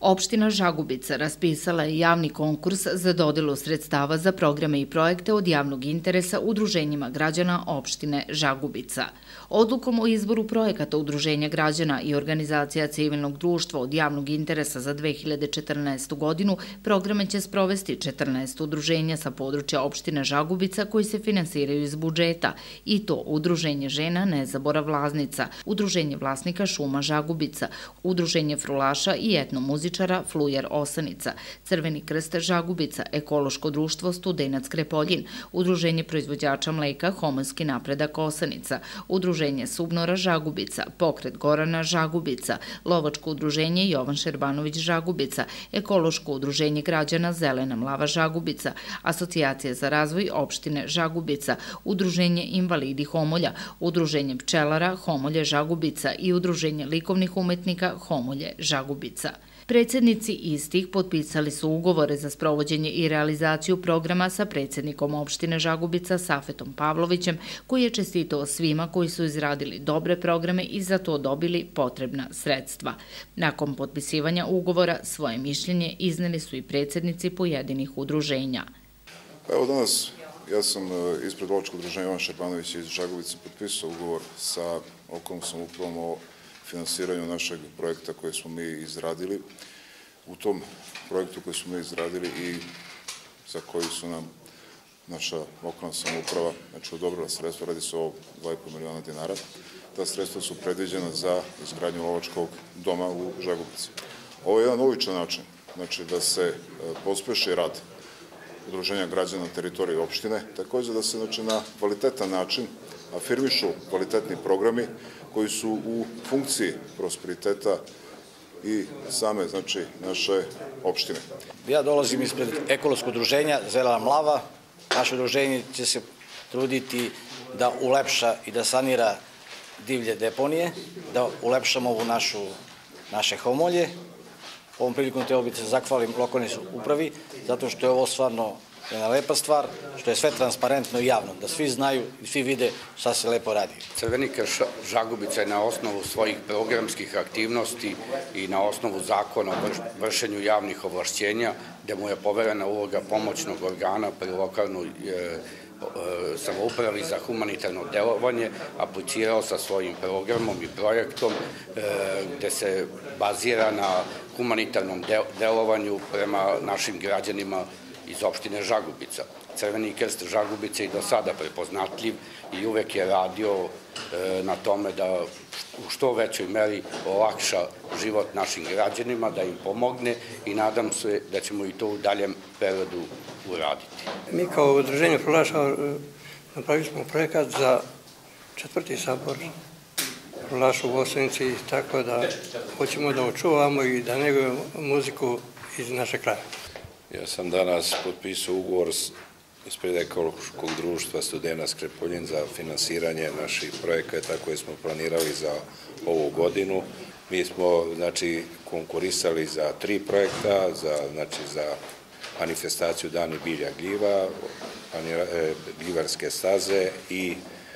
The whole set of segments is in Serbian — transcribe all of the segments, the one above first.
Opština Žagubica raspisala je javni konkurs za dodelu sredstava za programe i projekte od javnog interesa udruženjima građana opštine Žagubica. Odlukom o izboru projekata udruženja građana i organizacija civilnog društva od javnog interesa za 2014. godinu programe će sprovesti 14 udruženja sa područja opštine Žagubica koji se finansiraju iz budžeta, i to Udruženje žena Nezabora Vlaznica, Udruženje vlasnika šuma Žagubica, Udruženje frulaša i etnomuzičara Flujer Osanica, Crveni krst Žagubica, Ekološko društvo Studenac Krepoljin, Udruženje proizvođača mleka Homonski napredak Osanica, Udruženje Subnora Žagubica, Pokret Gorana Žagubica, Lovačko udruženje Jovan Šerbanović Žagubica, Ekološko udruženje građana Zelena mlava Žagubica, Asocijacija za razvoj opštine Žagubica, Udruženje invalidi Homolja, Udruženje pčelara Homolje Žagubica i Udruženje likovnih umetnika Homolje Žagubica. Predsjednici istih potpisali su ugovore za sprovođenje i realizaciju programa sa predsjednikom opštine Žagubica Safetom Pavlovićem, koji je čestitao svima koji su izradili dobre programe i za to dobili potrebna sredstva. Nakon potpisivanja ugovora svoje mišljenje izneli su i predsjednici pojedinih udruženja. Evo danas ja sam ispred Lovačkog udruženja Jovan Šerbanović iz Žagubice potpisao ugovor sa lokalnom samoupravom o finansiranju našeg projekta koje smo mi izradili. U tom projektu koji smo mi izradili i za koji su nam naša lokalna samouprava odobrila sredstva, radi se o 2,5 miliona dinara. Ta sredstva su predviđena za izgradnju lovačkog doma u Žagubici. Ovo je jedan uličan način, da se pospeši rad udruženja građana na teritoriji opštine, također da se na kvalitetan način afirmišu kvalitetni programi koji su u funkciji prosperiteta i same, naše opštine. Ja dolazim ispred ekološkog udruženja Zelena mlava. Naše udruženje će se truditi da ulepša i da sanira divlje deponije, da ulepšamo ovu naše homolje. Ovom prilikom trebao bih se zahvalim lokalnoj upravi, zato što je ovo stvarno jedna lepa stvar, što je sve transparentno i javno, da svi znaju i svi vide šta se lepo radi. Crveni krst Žagubica je na osnovu svojih programskih aktivnosti i na osnovu zakona o vršenju javnih ovlašćenja, gde mu je poverena uloga pomoćnog organa pri lokalnoj samoupravi za humanitarno delovanje, aplicirao sa svojim programom i projektom gde se bazira na humanitarnom delovanju prema našim građanima iz opštine Žagubica. Crveni krst Žagubice i do sada prepoznatljiv i uvek je radio na tome da u što većoj meri olakša život našim građanima, da im pomogne i nadam se da ćemo i to u daljem periodu uraditi. Mi kao udruženje frulaša napravili smo projekat za 4. sabor frulaša u Osanici, tako da hoćemo da očuvamo i da negujemo muziku iz naše kraja. Ja sam danas potpisao ugovor ispred Ekološkog društva Studenac Krepoljin za finansiranje naših projekata koje smo planirali za ovu godinu. Mi smo, konkurisali za 3 projekta, za manifestaciju Dani bilja gljiva, gljivarske staze i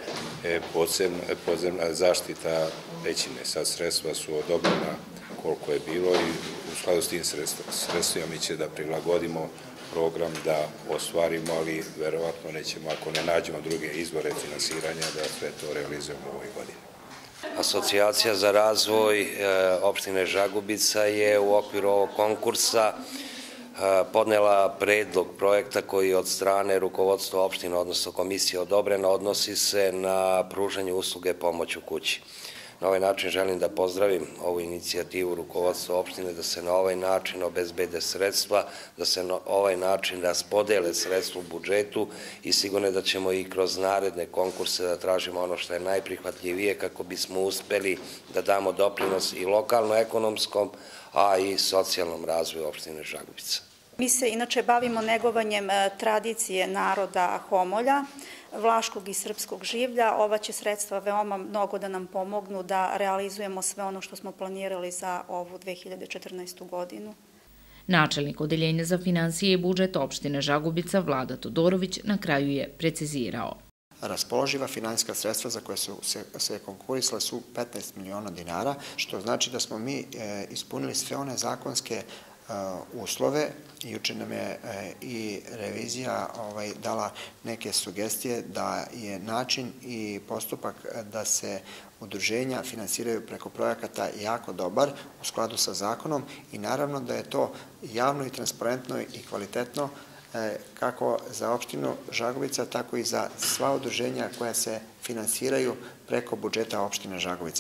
podzemna zaštita pećine. Sad sredstva su odobrena koliko je bilo i u skladu s tim sredstvima mi će da prilagodimo program da ostvarimo, ali verovatno nećemo, ako ne nađemo druge izvore finansiranja, da sve to realizujemo u ovoj godini. Asocijacija za razvoj opštine Žagubica je u okviru ovog konkursa podnela predlog projekta koji od strane rukovodstva opštine, odnosno komisije odobrena, odnosi se na pružanje usluge pomoć u kući. Na ovaj način želim da pozdravim ovu inicijativu rukovodstva opštine da se na ovaj način obezbede sredstva, da se na ovaj način raspodele sredstva u budžetu i sigurno da ćemo i kroz naredne konkurse da tražimo ono što je najprihvatljivije kako bismo uspeli da damo doprinos i lokalno-ekonomskom, a i socijalnom razvoju opštine Žagubica. Mi se inače bavimo negovanjem tradicije naroda Homolja, vlaškog i srpskog življa. Ova će sredstva veoma mnogo da nam pomognu da realizujemo sve ono što smo planirali za ovu 2014. godinu. Načelnik Odeljenja za finansije i budžet opštine Žagubica Vlada Todorović na kraju je precizirao. Raspoloživa finansijska sredstva za koje su se konkurisale su 15 miliona dinara, što znači da smo mi ispunili sve one zakonske uslove. Juče nam je i revizija dala neke sugestije da je način i postupak da se udruženja finansiraju preko projekata jako dobar u skladu sa zakonom i naravno da je to javno i transparentno i kvalitetno kako za opštinu Žagubica, tako i za sva udruženja koja se finansiraju preko budžeta opštine Žagubica.